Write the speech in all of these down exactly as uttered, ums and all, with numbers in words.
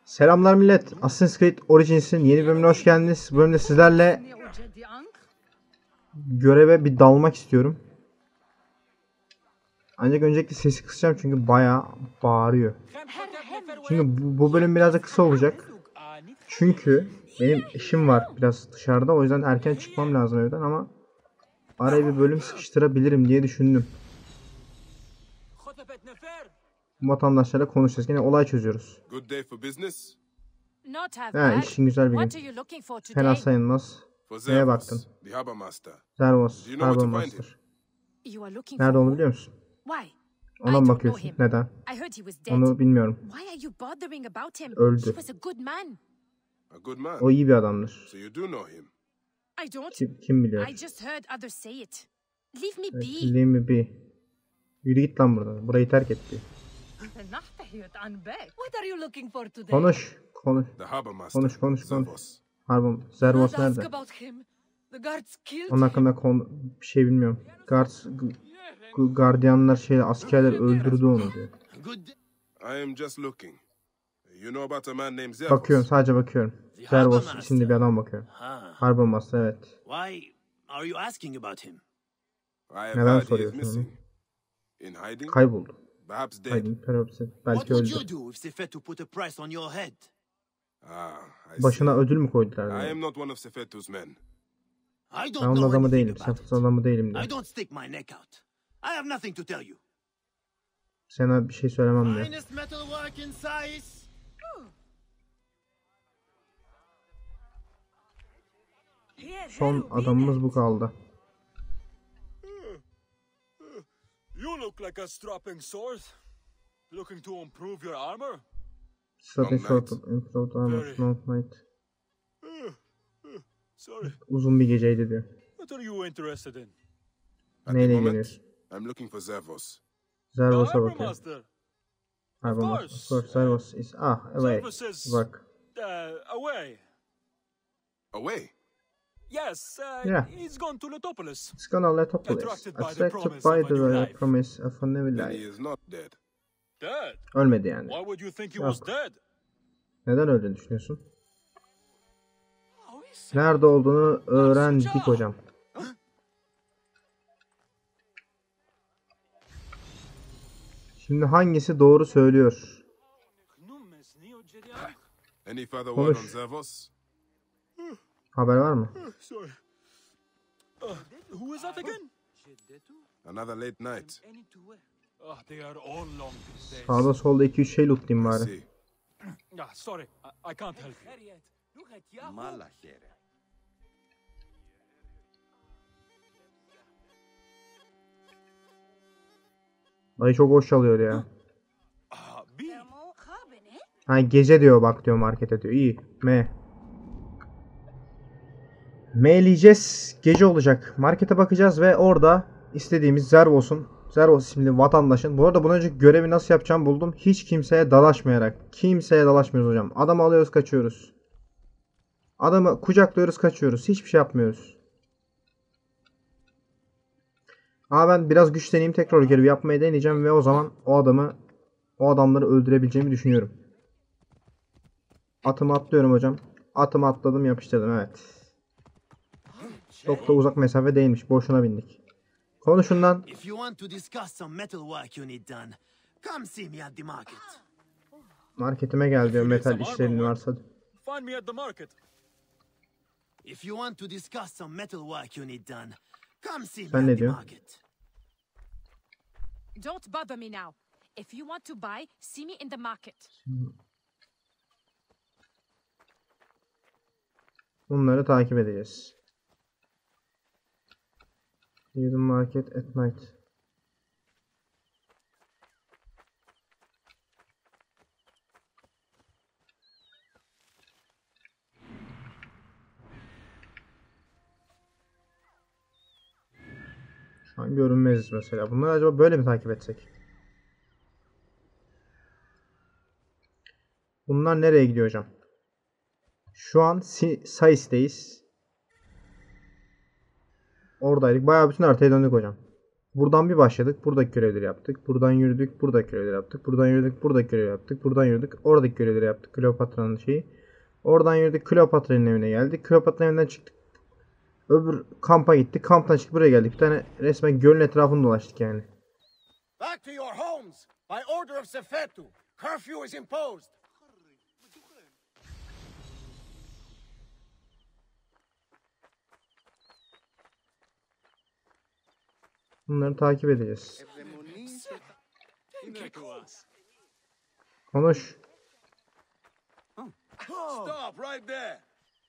Selamlar millet. Assassin's Creed Origins'in yeni bölümüne hoş geldiniz. Bu bölümde sizlerle göreve bir dalmak istiyorum. Ancak öncelikle sesi kısacağım çünkü bayağı bağırıyor. Şimdi bu, bu bölüm biraz da kısa olacak. Çünkü benim işim var biraz dışarıda. O yüzden erken çıkmam lazım evden ama araya bir bölüm sıkıştırabilirim diye düşündüm. Vatandaşlarla konuşacağız. Yine olay çözüyoruz. Ha, işin güzel bir gün. Fena sayılmaz. Neye baktın? Zervos, Harbour Master. Nerede olduğunu biliyor musun? Ona mı bakıyorsun? Neden? Onu bilmiyorum. Öldü. O iyi bir adamdır. Kim, kim biliyor? Leave me be. Yürü git lan buradan. Burayı terk etti. Konuş. Konuş. Konuş konuş konuş. Harbour. Zervos nerede? Onun hakkında konu, bir şey bilmiyorum. Guards, gardiyanlar şey askerler öldürdü onu diyor. Bakıyorum, sadece bakıyorum. Zervos isimli bir adam bakıyorum. Harbour Master, evet. Neden soruyorsun onu? Kayboldu. Haydi, belki öldü. Başına ödül mü koydular? Ben onun adamı değilim. Sefet'in adamı değilim diyor. Sana bir şey söylemem diyor. Son adamımız bu kaldı. You look like a strapping sword. Looking to improve your armor? Strapping sword, improved armor, long night. Sorry. Uzun bir geceydi diyor. What are you interested in? Neyle ilgileniyorsun? I'm looking for Zervos. Zervos'a bakıyor. Harbour Of Master. Of course, Zervos is ah away. Bak. Uh, away. Away? Yes, uh, Yeah. he's gone to Letopolis. It's gonna Letopolis. Attracted by the Attracted promise by of a new the life. promise of a new Then he life. is not dead. Dead? Ölmedi yani. Why would you think he Yok. was dead? Neden öyle düşünüyorsun? Nerede olduğunu öğrendik hocam. Şimdi hangisi doğru söylüyor? Any further word on Konuş. Zervos? Haber var mı? Sorry. Uh, who is that again? Another late night. Ah, they are all long these days. Sağda solda iki üç şey lootlayayım I bari. see. Ah, sorry, I, I can't help you. Dayı çok hoş çalıyor ya. Ah, B. Ha gece diyor, bak diyor markete diyor. İyi. M. M'leyeceğiz. Gece olacak. Markete bakacağız ve orada istediğimiz Zervos'un, Zervos isimli vatandaşın. Bu arada bundan önce görevi nasıl yapacağımı buldum. Hiç kimseye dalaşmayarak. Kimseye dalaşmıyoruz hocam. Adamı alıyoruz, kaçıyoruz. Adamı kucaklıyoruz, kaçıyoruz. Hiçbir şey yapmıyoruz. Ama ben biraz güçleneyim, tekrar görevi yapmaya deneyeceğim ve o zaman o adamı, o adamları öldürebileceğimi düşünüyorum. Atımı atlıyorum hocam. Atımı atladım, yapıştırdım, evet. Çok da uzak mesafe değilmiş. Boşuna bindik. Konuşundan. Marketime gel diyor, metal işlerin varsa. Find me at the market. Sen ne diyorsun? Don't bother me now. If you want to buy, see me in the market. Bunları takip edeceğiz. In the market at night. Şu an görünmeziz mesela. Bunları acaba böyle mi takip etsek? Bunlar nereye gidiyor hocam? Şu an Sais'teyiz. Oradaydık. Bayağı bütün haritaya döndük hocam. Buradan bir başladık. Buradaki görevleri yaptık. Buradan yürüdük. Buradaki görevleri yaptık. Buradan yürüdük. Buradaki görevleri yaptık. Buradan yürüdük. Oradaki görevleri yaptık. Kleopatra'nın şeyi. Oradan yürüdük. Kleopatra'nın evine geldik. Kleopatra'nın evinden çıktık. Öbür kampa gittik. Kamptan çıkıp buraya geldik. Bir tane resmen gölün etrafını dolaştık yani. Back to your homes by order of Sefetu. Curfew is imposed. Bunları takip edeceğiz. Konuş. Stop right there.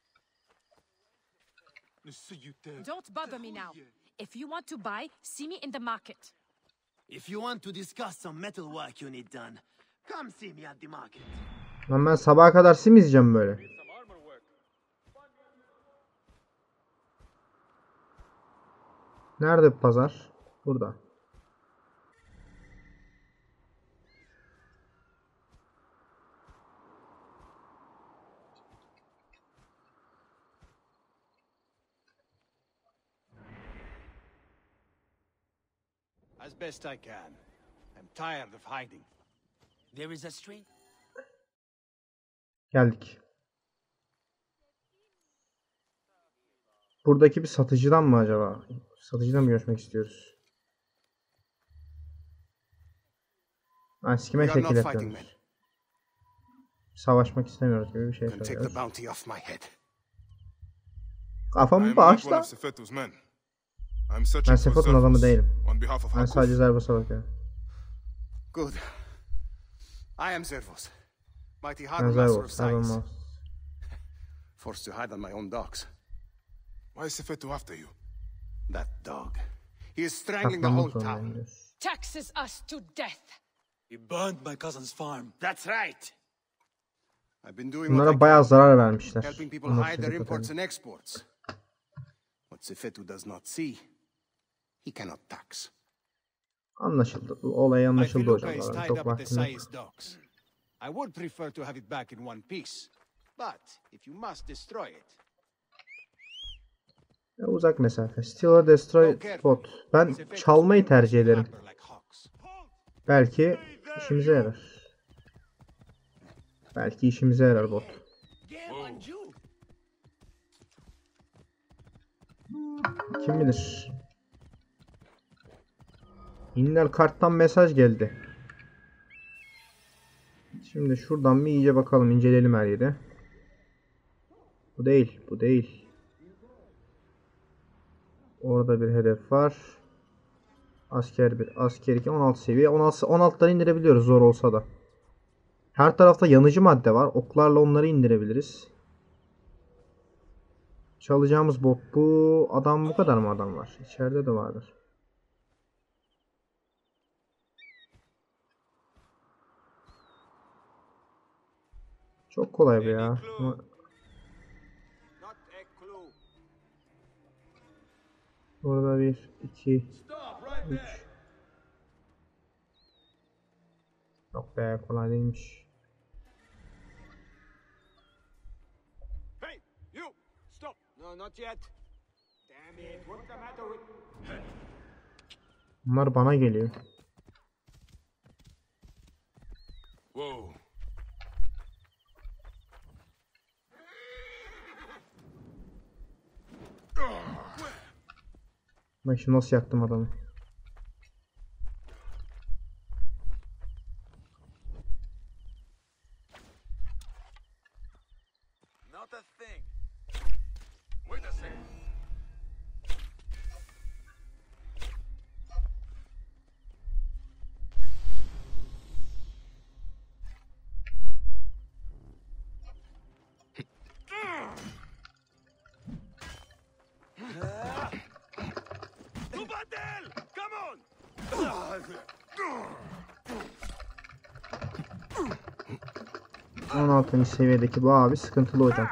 Don't bother me now. If you want to buy, see me in the market. If you want to discuss some metal work you need done, come see me at the market. Lan ben sabaha kadar sim izleyeceğim böyle. Nerede pazar? Burada. As best I can. I'm tired of hiding. There is a street. Geldik. Buradaki bir satıcıdan mı acaba? Satıcıdan mı görüşmek istiyoruz? Ha, sikime We are şekil not fighting yapıyoruz. Savaşmak istemiyoruz gibi bir şey Can take the söylüyoruz. bounty off my head. I Kafamı am not one bağışla. of Sefetu's men. I'm searching Ben for Sefot'un adamı Zervos değilim. on behalf of Ben sadece Hakuf. Zervos'a bakıyorum. Good. I am Zervos. Mighty Ben harbor master of Zervos. Zervos. Sais. Forced to hide on my own docks. Why is Sefetu after you? That dog. He is strangling the Saklanmak whole zorundayım town. diyoruz. Taxes us to death. He burned my cousin's farm. That's right. I've been doing what I Bunlara can, bayağı zarar vermişler. helping people Bunlar hide their şirket imports öyle. and exports. What Sefetu does not see, he cannot tax. Anlaşıldı. Bu olay My anlaşıldı hocam. felucca is Benim tied çok up at the vaktim yok. Sais docks. I would prefer to have it back in one piece. But if you must destroy it, Ya, uzak mesafe. Steal or destroy bot. Ben çalmayı tercih ederim. harbor like hawks. Belki işimize yarar. Belki işimize yarar bot. Kim bilir. İnnel karttan mesaj geldi. Şimdi şuradan bir iyice bakalım, inceleyelim her yeri. Bu değil, bu değil. Orada bir hedef var. Asker bir, asker iki, on altı seviye. on altı, on altıları indirebiliyoruz zor olsa da. Her tarafta yanıcı madde var. Oklarla onları indirebiliriz. Çalacağımız bot bu. Adam bu kadar mı adam var? İçeride de vardır. Çok kolay bu ya. Ama Not a clue. burada bir, iki, Stop right üç. there. Yok be, kolay değilmiş. Hey, you! Stop! No, not yet. Damn it! What's the matter with... Bunlar bana geliyor. Whoa. Bak şimdi nasıl yaktım adamı. Not a thing. Wait a second. Tubadel! Come on! on altıncı seviyedeki bu abi sıkıntılı hocam.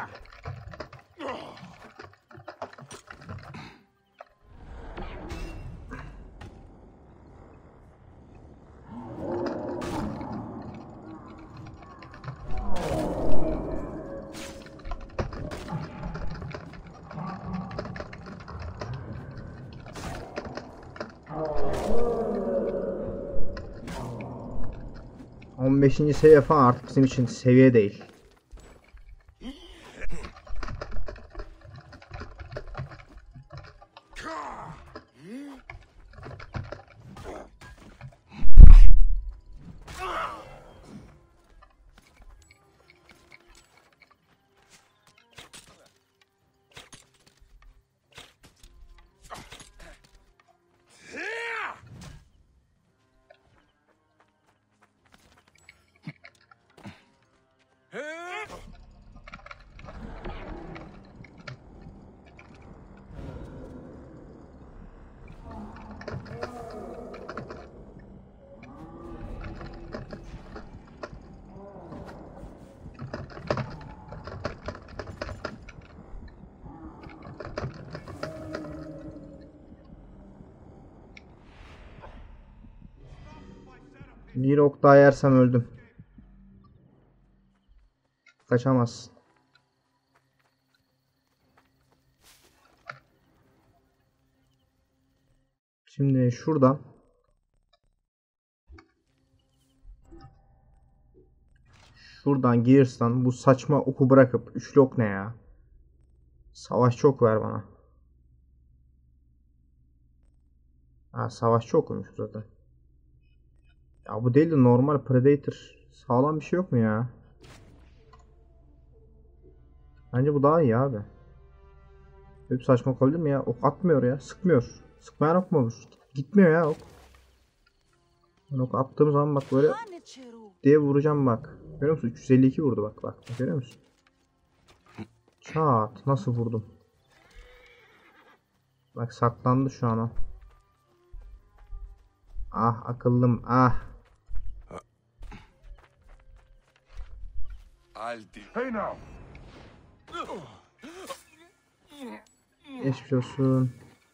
on beşinci seviye falan artık bizim için seviye değil. Bir ok daha yersem öldüm. Kaçamaz. Şimdi şuradan şuradan Gears'tan bu saçma oku bırakıp üçlü ok ne ya? Savaşçı ok ver bana. Ha, savaşçı okumuş zaten. Ya bu değil de normal Predator. Sağlam bir şey yok mu ya? Bence bu daha iyi abi. Hep saçma olabilir mi ya? Ok atmıyor ya. Sıkmıyor. Sıkmayan ok mu olur? Gitmiyor ya ok. Ben ok attığım zaman bak böyle diye vuracağım bak. Görüyor musun? üç yüz elli iki vurdu bak bak. Görüyor musun? Çat. Nasıl vurdum? Bak saklandı şu an o. Ah akıllım ah. Hey now. Geçmiş olsun.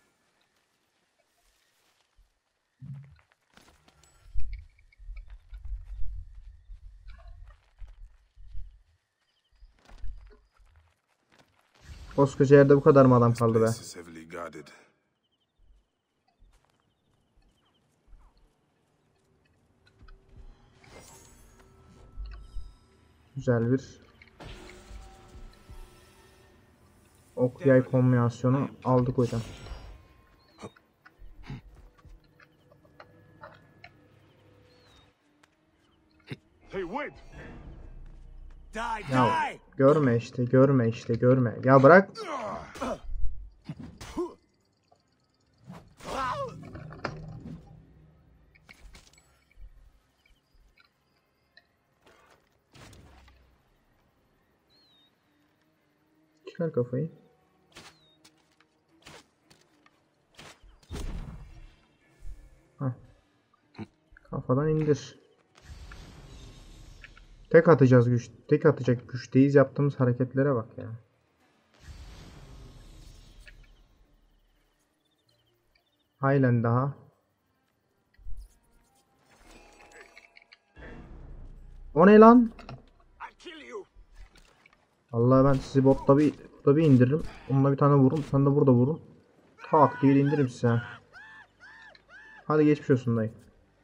Koskoca yerde bu kadar mı adam kaldı be? This is heavily guarded. Güzel bir ok yay kombinasyonu aldık hocam. Hey, wait! Die, Ya die! görme işte görme işte görme. Ya bırak. Çıkar kafayı. Hah. Kafadan indir. Tek atacağız güç. Tek atacak güçteyiz, yaptığımız hareketlere bak ya. Halen daha. O ne lan? I'll kill you! Vallahi ben sizi botta bir, botta bir indiririm. Onunla bir tane vururum. Sen de burada vurun. Tak diye indiririm size. Hadi geçmiş olsun dayı.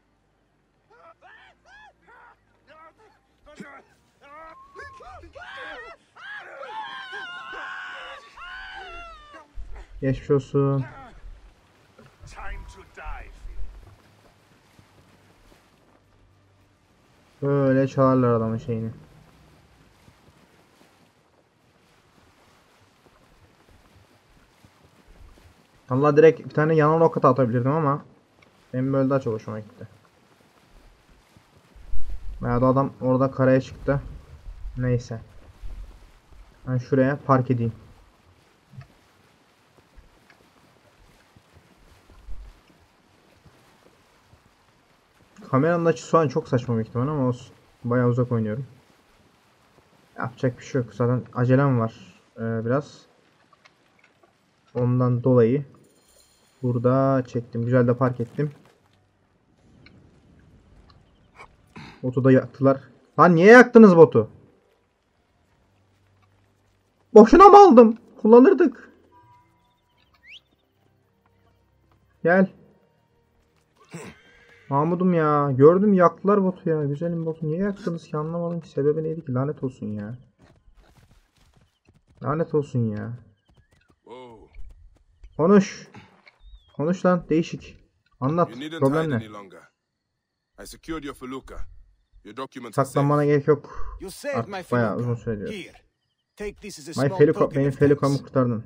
Geçmiş olsun. Time to die. Böyle çalarlar adamın şeyini. Allah direkt bir tane yanan roket atabilirdim ama benim böyle daha çok hoşuma gitti. Veya da adam orada karaya çıktı. Neyse. Ben şuraya park edeyim. Kameranın açısı şu an çok saçma bir ihtimal ama olsun. Bayağı uzak oynuyorum. Yapacak bir şey yok. Zaten acelem var ee, biraz. Ondan dolayı burada çektim. Güzel de park ettim. Botu da yaktılar. Lan niye yaktınız botu? Boşuna mı aldım? Kullanırdık. Gel. Mahmud'um ya. Gördüm yaktılar botu ya. Güzelim botu. Niye yaktınız ki anlamadım ki. Sebebi neydi ki? Lanet olsun ya. Lanet olsun ya. Whoa. Konuş. Konuş lan. Değişik. Anlat. You needn't Problem hide ne? any longer. I secured your felucca. Your documents are safe. Saklanmana gerek yok. You saved my Artık bayağı uzun felucca. süre diyor. Here, take this as a My small Feluca, token benim of Feluca'mı thanks. kurtardın.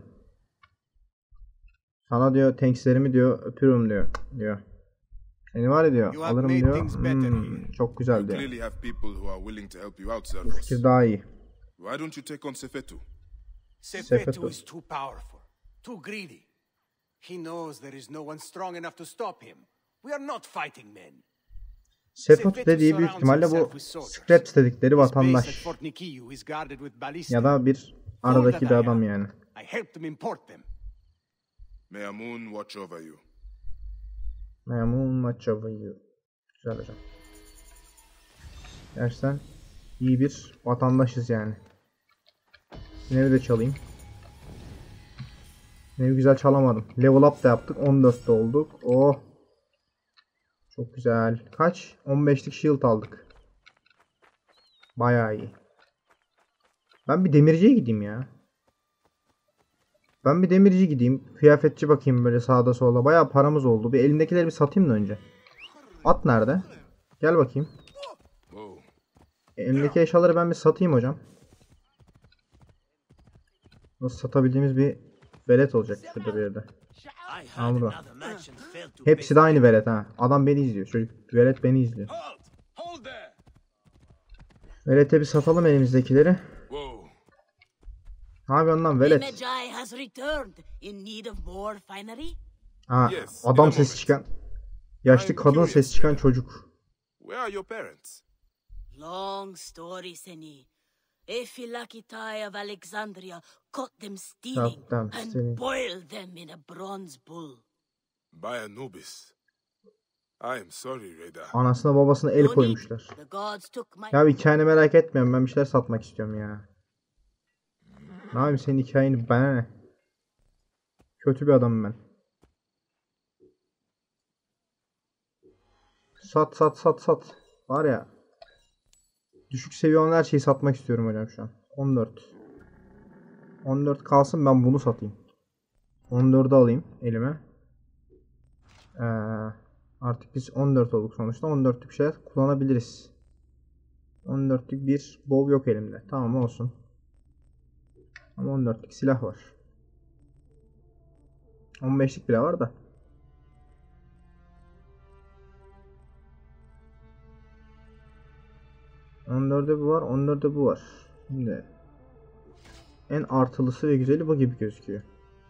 Sana diyor tankslerimi diyor öpüyorum diyor. diyor. Seni var ya diyor You have alırım made diyor. things better Hmm, here. çok güzel You diyor. clearly have people who are willing to help you out, Bu Zervos. fikir daha iyi. Why don't you take on Sefetu? Sefetu Sefetu. is too powerful, too greedy. He knows there is no one strong enough to stop him. We are not fighting men. Sefot dediği büyük ihtimalle bu Scraps dedikleri His base at vatandaş. Fort Nikiu is guarded with ballista. Ya da bir aradaki bir adam yani. I helped them import them. May Amun watch over you. Memnun maçavıyı. Güzel hocam. Gerçekten iyi bir vatandaşız yani. Nevi de çalayım. Nevi güzel çalamadım. Level up da yaptık. on dörtte olduk. Oh. Çok güzel. Kaç? on beşlik shield aldık. Bayağı iyi. Ben bir demirciye gideyim ya. Ben bir demirci gideyim. Kıyafetçi bakayım böyle sağda solda. Bayağı paramız oldu. Bir elimdekileri bir satayım da önce. At nerede? Gel bakayım. Whoa. Elimdeki eşyaları ben bir satayım hocam. Nasıl satabildiğimiz bir velet olacak şurada bir yerde. Ha burada. Hepsi de aynı velet ha. Adam beni izliyor. Çocuk velet beni izliyor. Halt! Hold there! Velete bir satalım elimizdekileri. Whoa. Ne yapıyorsun lan velet? Magi has returned in need of more finery. Ha, Yes, adam in a sesi moment. çıkan. Yaşlı I'm kadın curious, sesi çıkan Veda. çocuk. Where are your parents? Long story, Seni. Ephilakitai of Alexandria caught them stealing Caught them and stealing. boiled them in a bronze bull. By Anubis. I am sorry, Reda. Anasına babasına el No need. koymuşlar. The gods took my... Ya bir hikayeni merak etmiyorum. Ben bir şeyler satmak istiyorum ya. Ne yapayım senin hikayeni bana ne? Kötü bir adamım ben. Sat sat sat sat. Var ya. Düşük seviye olan her şeyi satmak istiyorum hocam şu an. on dört. on dört kalsın ben bunu satayım. on dördü alayım elime. Ee, artık biz on dört olduk sonuçta. on dörtlük bir şeyler kullanabiliriz. on dörtlük bir bow yok elimde. Tamam olsun. Ama on dörtlük silah var. on beşlik bile var da. on dörde bu var, on dörde bu var. Şimdi en artılısı ve güzeli bu gibi gözüküyor.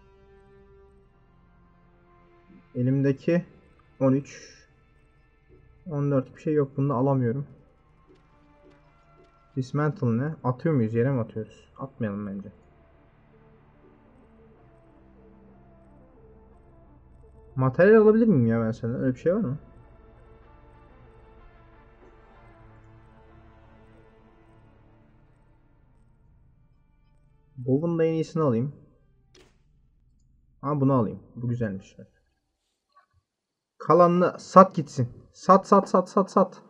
Elimdeki on üç on dört bir şey yok. Bunu da alamıyorum. Dismantle ne? Atıyor muyuz? Yere mi atıyoruz? Atmayalım bence. Materyal alabilir miyim ya ben senden? Öyle bir şey var mı? Bow'un da en iyisini alayım. Ha bunu alayım. Bu güzelmiş. Kalanını sat gitsin. Sat sat sat sat sat.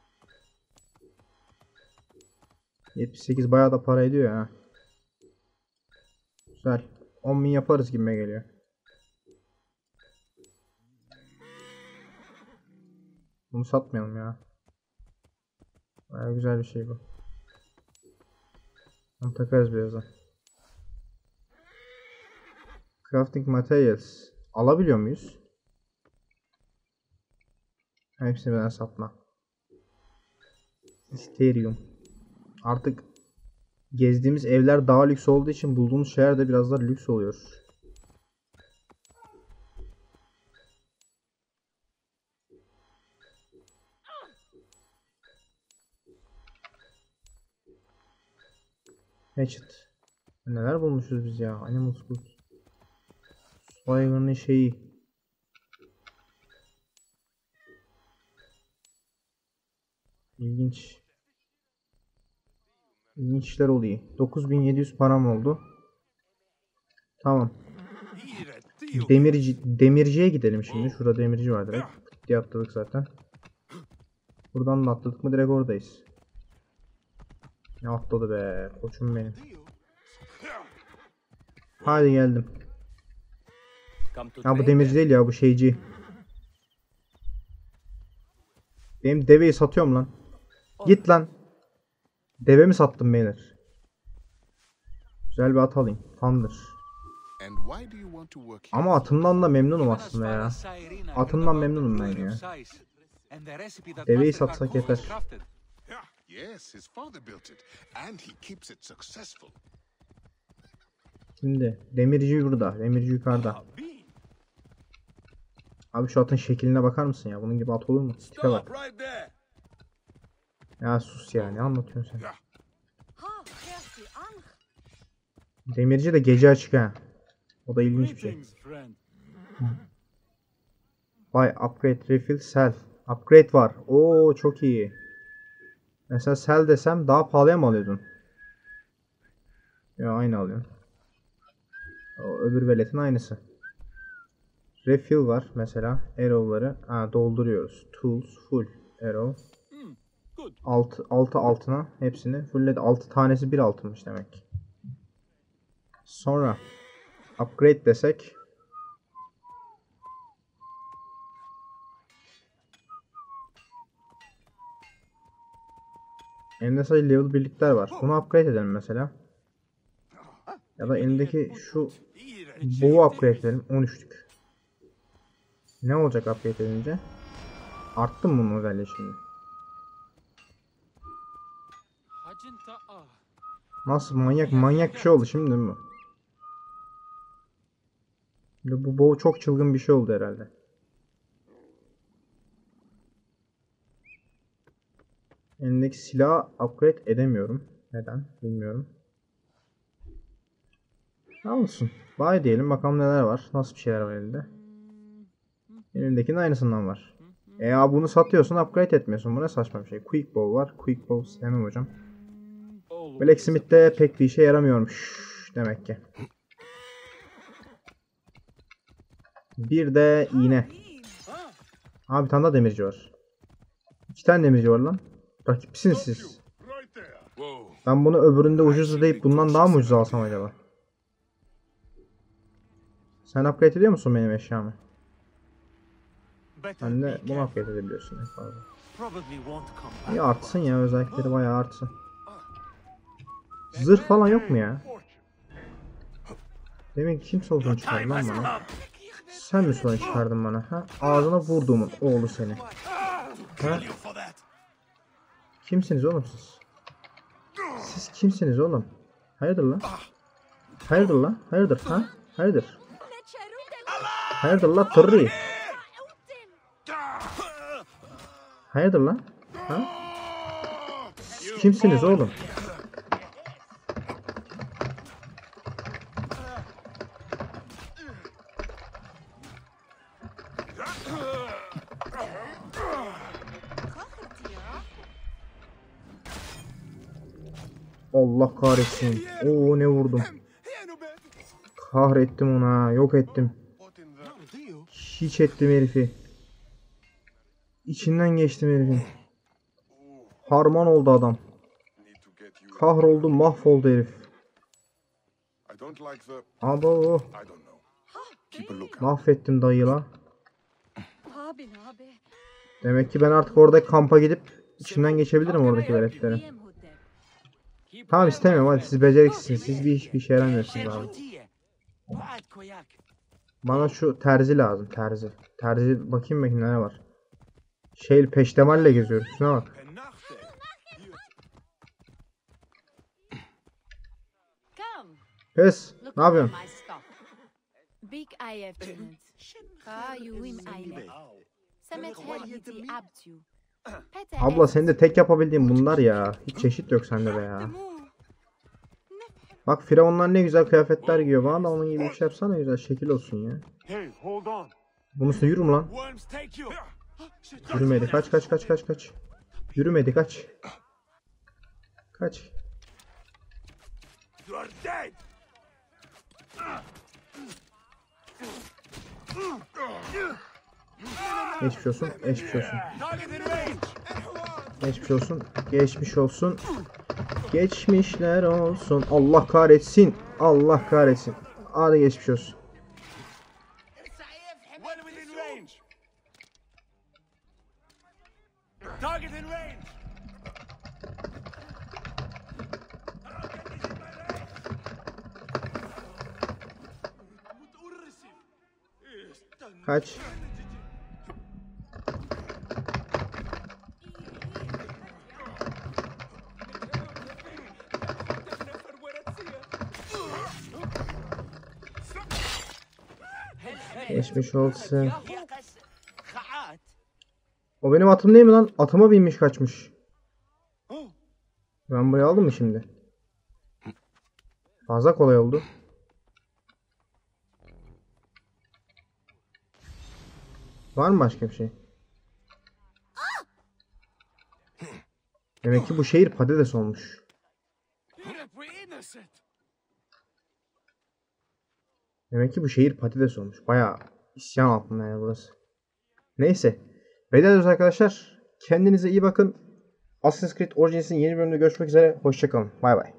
yetmiş sekiz bayağı da para ediyor ya. Güzel. on bin yaparız gibime geliyor. Bunu satmayalım ya. Bayağı güzel bir şey bu. Onu takarız birazdan. Crafting materials. Alabiliyor muyuz? Hepsini birden satma. Mysterium. Artık gezdiğimiz evler daha lüks olduğu için bulduğumuz şeyler de biraz daha lüks oluyor. Hatchet. Neler bulmuşuz biz ya? Animal Food. Swagger'ın şeyi. İlginç. İlginç işler oluyor. dokuz bin yedi yüz param oldu. Tamam. Demirci, demirciye gidelim şimdi. Şurada demirci var direkt. Diye atladık zaten. Buradan da atladık mı direkt oradayız. Ne atladı be koçum benim. Hadi geldim. Ha bu demirci değil ya, bu şeyci. Benim deveyi satıyorum lan. Git lan. Deve mi sattım beyler? Güzel bir at alayım. Thunder. And why do you want to work here? Ama atımdan da memnunum aslında ya. Atımdan memnunum ben ya. Deveyi satsak yeter. Yes, his father built it, and he keeps it successful. Şimdi demirci burada. Demirci yukarıda. Abi şu atın şekline bakar mısın ya? Bunun gibi at olur mu? Tipe bak. Stop right there. Ya sus ya, ne anlatıyorsun sen? Ha, merci, Ange. Demirci de gece açık ha. O da ilginç bir şey. Greetings, friend. Buy, upgrade, refill, sell. Upgrade var. Oo çok iyi. Mesela sell desem daha pahalıya mı alıyordun? Ya aynı alıyorsun. O öbür veletin aynısı. Refill var mesela. Arrow'ları ha, dolduruyoruz. Tools full. Arrow. altı altı altına hepsini fullledi. altı tanesi bir altınmış demek ki. Sonra upgrade desek elinde sadece level birlikler var. Bunu upgrade edelim mesela. Ya da elindeki şu boğu upgrade edelim. on üçlük. Ne olacak upgrade edince? Arttı mı bunun özelliği şimdi? Nasıl manyak manyak bir şey oldu şimdi mi? Bu boğu çok çılgın bir şey oldu herhalde. Elindeki silahı upgrade edemiyorum. Neden? Bilmiyorum. Ne olsun. Buy diyelim bakalım neler var. Nasıl bir şeyler var elinde. Elimdekinin aynısından var. E ya bunu satıyorsun, upgrade etmiyorsun. Bu ne saçma bir şey. Quick bow var. Quick bow istemem hocam. Blacksmith'te pek bir işe yaramıyormuş demek ki. Bir de iğne. Abi bir tane daha demirci var. İki tane demirci var lan. Rakipsiniz siz. Ben bunu öbüründe ucuz deyip bundan daha mı ucuz alsam acaba? Sen upgrade ediyor musun benim eşyamı? Sen de bunu upgrade edebiliyorsun. İyi artsın ya, özellikleri bayağı artsın. Zırh falan yok mu ya? Demek ki kim sorun çıkardı lan bana? Sen mi sorun çıkardın bana? Ha? Ağzına vurduğumun oğlu seni. Ha? Kimsiniz oğlum siz? Siz kimsiniz oğlum? Hayırdır lan? Hayırdır lan? Hayırdır ha? Hayırdır? Hayırdır lan tırrı? Hayırdır lan? Ha? Siz kimsiniz oğlum? Allah kahretsin. Oo ne vurdum. Kahrettim ona. Yok ettim. Hiç ettim herifi. İçinden geçtim herifin. Harman oldu adam. Kahroldu, mahvoldu herif. Abo. Mahvettim dayıla. Demek ki ben artık orada kampa gidip içinden geçebilirim oradaki veletleri. Tamam istemiyorum, hadi siz beceriksizsiniz. Siz bir iş bir işe yaramıyorsunuz abi. Bana şu terzi lazım, terzi. Terzi bakayım bakayım ne var. Şey peştemalle geziyoruz. Şuna bak. Pes, ne yapıyorsun? Big I F Abla senin de tek yapabildiğin bunlar ya. Hiç çeşit yok sende be ya. Bak firavunlar ne güzel kıyafetler giyiyor. Bana da onun gibi bir şey yapsana, güzel şekil olsun ya. Bunun üstüne yürü mü lan? Yürümedi. Kaç kaç kaç kaç kaç. Yürümedi kaç. Kaç. Geçmiş olsun. Geçmiş olsun. Geçmiş olsun. Geçmiş olsun. Geçmişler olsun. Allah kahretsin. Allah kahretsin. Hadi geçmiş olsun. Well within range. Target in range. Kaç. Geçmiş olsun. O benim atım değil mi lan? Atıma binmiş kaçmış. Ben burayı aldım mı şimdi? Fazla kolay oldu. Var mı başka bir şey? Demek ki bu şehir patates olmuş. Demek ki bu şehir patates olmuş. Bayağı isyan altında yani burası. Neyse. Veda ediyoruz arkadaşlar. Kendinize iyi bakın. Assassin's Creed Origins'in yeni bölümünde görüşmek üzere. Hoşçakalın. Bay bay.